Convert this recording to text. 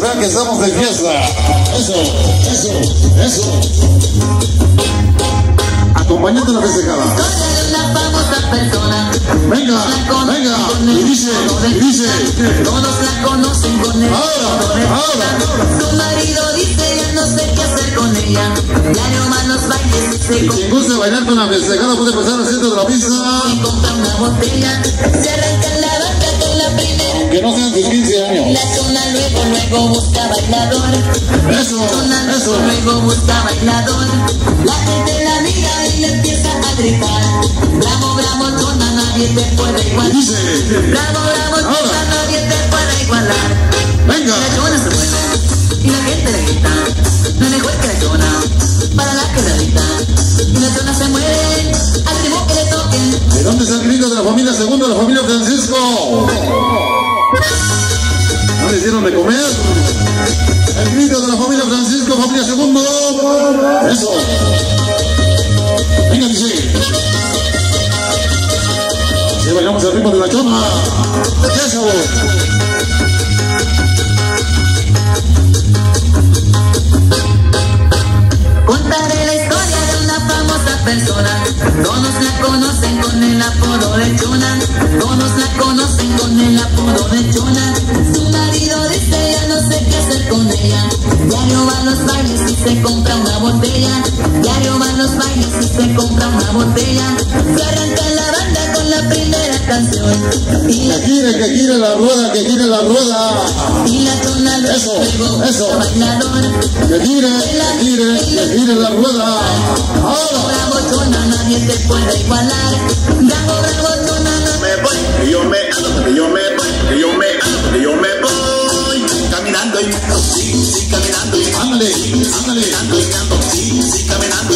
vean que estamos de fiesta. Eso. Acompañando a la festejada. Venga. Y dice. Todos la conocen con él. Ahora. Su marido dice ya no sé qué hacer con ella. Diario van los bailes y se Quien guste bailar con la festejada puede pasar al centro de la pista. compra una botella. Se arranca la banda con la primera. Aunque no sean sus 15 años. La zona luego busca bailador. Eso. Luego busca bailador. La gente la mira y le empieza a gritar. Bravo, chona, nadie te puede igualar. Dice. Bravo, chona, nadie te puede igualar. Venga. La chona se mueve y la gente le grita. No es mejor que la chona para la quebradita. Y la chona se mueve al ritmo que le toquen. ¿De dónde es el grito de la familia Segundo, la familia Francisco? ¿No le hicieron de comer? El grito de la familia Francisco, familia Segundo. Eso. Venga, dice. Si bailamos el ritmo de la chona. Eso. Contaré la historia de una famosa persona. Todos la conocen con el apodo de Chona. Todos la conocen con el apodo de Chona. Su marido dice ya no sé qué hacer con ella. Diario va a los bailes y se compra una botella. Diario va a los bailes y se compra una botella. Se arranca la banda con la primera canción. Y la Que gire la rueda. Y la Chona Eso. bailador. Que gire la rueda. Ahora. Bravo chona, nadie te puede igualar. Bravo chona, no me voy, que yo me voy, caminando y sí, caminando y Ándale. sí, caminando